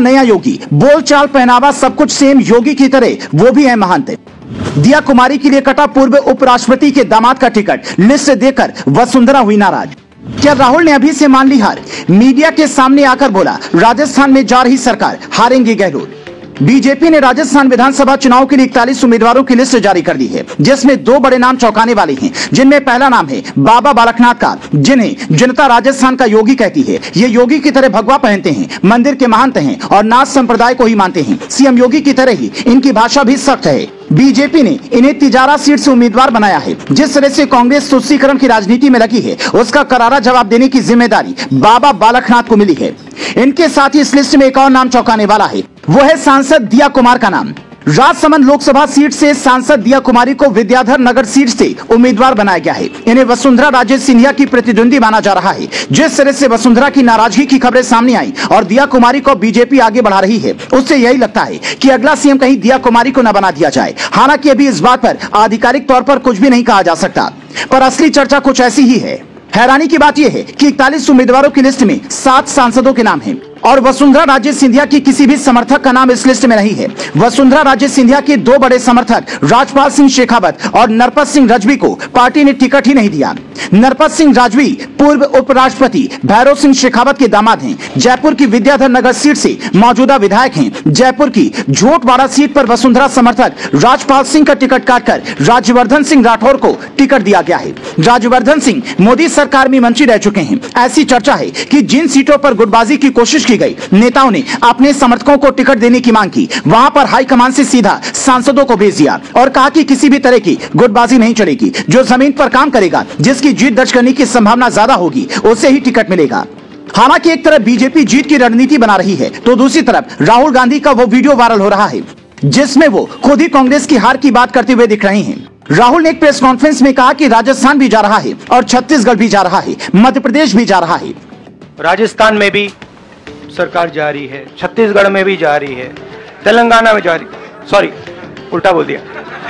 नया योगी, बोलचाल पहनावा सब कुछ सेम योगी की तरह, वो भी है महंत। दिया कुमारी के लिए कटा पूर्व उपराष्ट्रपति के दामाद का टिकट, लिस्ट देकर वसुंधरा हुई नाराज। क्या राहुल ने अभी से मान ली हार? मीडिया के सामने आकर बोला, राजस्थान में जा रही सरकार, हारेंगे गहलोत। बीजेपी ने राजस्थान विधानसभा चुनाव के लिए 41 उम्मीदवारों की लिस्ट जारी कर दी है, जिसमें 2 बड़े नाम चौंकाने वाले हैं, जिनमें पहला नाम है बाबा बालकनाथ का, जिन्हें जनता राजस्थान का योगी कहती है। ये योगी की तरह भगवा पहनते हैं, मंदिर के महंत हैं और नाथ संप्रदाय को ही मानते हैं। सीएम योगी की तरह ही इनकी भाषा भी सख्त है। बीजेपी ने इन्हें तिजारा सीट से उम्मीदवार बनाया है। जिस तरह से कांग्रेस तुष्टीकरण की राजनीति में लगी है, उसका करारा जवाब देने की जिम्मेदारी बाबा बालकनाथ को मिली है। इनके साथ ही इस लिस्ट में एक और नाम चौंकाने वाला है, वो है सांसद दिया कुमार का नाम। राजसमंद लोकसभा सीट से सांसद दिया कुमारी को विद्याधर नगर सीट से उम्मीदवार बनाया गया है। इन्हें वसुंधरा राजे सिंधिया की प्रतिद्वंदी माना जा रहा है। जिस तरह से वसुंधरा की नाराजगी की खबरें सामने आई और दिया कुमारी को बीजेपी आगे बढ़ा रही है, उससे यही लगता है कि अगला सीएम कहीं दिया कुमारी को न बना दिया जाए। हालांकि अभी इस बात पर आधिकारिक तौर पर कुछ भी नहीं कहा जा सकता, पर असली चर्चा कुछ ऐसी ही है। हैरानी की बात यह है कि 41 उम्मीदवारों की लिस्ट में 7 सांसदों के नाम हैं और वसुंधरा राजे सिंधिया की किसी भी समर्थक का नाम इस लिस्ट में नहीं है। वसुंधरा राजे सिंधिया के 2 बड़े समर्थक राजपाल सिंह शेखावत और नरपत सिंह रजवी को पार्टी ने टिकट ही नहीं दिया। नरपत सिंह रजवी पूर्व उपराष्ट्रपति भैरव सिंह शेखावत के दामाद हैं। जयपुर की विद्याधर नगर सीट से मौजूदा विधायक हैं। जयपुर की झोटवाड़ा सीट पर वसुंधरा समर्थक राजपाल सिंह का टिकट काटकर राज्यवर्धन सिंह राठौर को टिकट दिया गया है। राज्यवर्धन सिंह मोदी सरकार में मंत्री रह चुके हैं। ऐसी चर्चा है कि जिन सीटों पर गुटबाजी की कोशिश की गई, नेताओं ने अपने समर्थकों को टिकट देने की मांग की, वहां पर हाईकमान से सीधा सांसदों को भेज दिया और कहा कि किसी भी तरह की गुटबाजी नहीं चलेगी। जो जमीन पर काम करेगा, जिसकी जीत दर्ज करने की संभावना ज्यादा होगी, उसे ही टिकट मिलेगा। हालांकि एक तरफ बीजेपी जीत की रणनीति बना रही है, तो दूसरी तरफ राहुल गांधी का वो वीडियो वायरल हो रहा है, जिसमें वो खुद ही कांग्रेस की हार की बात करते हुए दिख रहे हैं। राहुल ने एक प्रेस कॉन्फ्रेंस में कहा कि राजस्थान भी जा रहा है और छत्तीसगढ़ भी जा रहा है, मध्य प्रदेश भी जा रहा है। राजस्थान में भी सरकार जा रही है, छत्तीसगढ़ में भी जा रही है, तेलंगाना में जा रही, सॉरी उल्टा बोल दिया।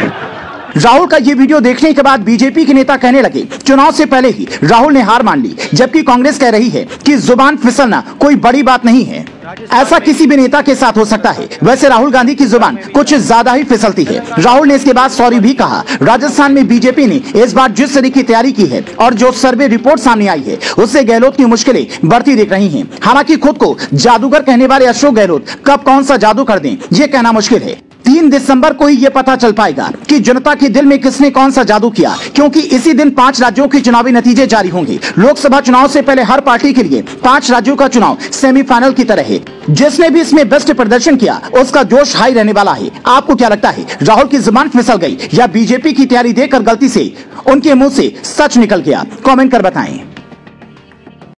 राहुल का ये वीडियो देखने के बाद बीजेपी के नेता कहने लगे, चुनाव से पहले ही राहुल ने हार मान ली, जबकि कांग्रेस कह रही है कि जुबान फिसलना कोई बड़ी बात नहीं है। ऐसा किसी भी नेता के साथ हो सकता है। वैसे राहुल गांधी की जुबान कुछ ज्यादा ही फिसलती है। राहुल ने इसके बाद सॉरी भी कहा। राजस्थान में बीजेपी ने इस बार जिस तरह की तैयारी की है और जो सर्वे रिपोर्ट सामने आई है, उससे गहलोत की मुश्किलें बढ़ती दिख रही हैं। हालांकि खुद को जादूगर कहने वाले अशोक गहलोत कब कौन सा जादू कर दें, ये कहना मुश्किल है। 3 दिसंबर को ही ये पता चल पाएगा कि जनता के दिल में किसने कौन सा जादू किया, क्योंकि इसी दिन 5 राज्यों के चुनावी नतीजे जारी होंगे। लोकसभा चुनाव से पहले हर पार्टी के लिए 5 राज्यों का चुनाव सेमीफाइनल की तरह है। जिसने भी इसमें बेस्ट प्रदर्शन किया, उसका जोश हाई रहने वाला है। आपको क्या लगता है, राहुल की जुबान फिसल गई या बीजेपी की तैयारी देखकर गलती से उनके मुंह से सच निकल गया? कमेंट कर बताएं।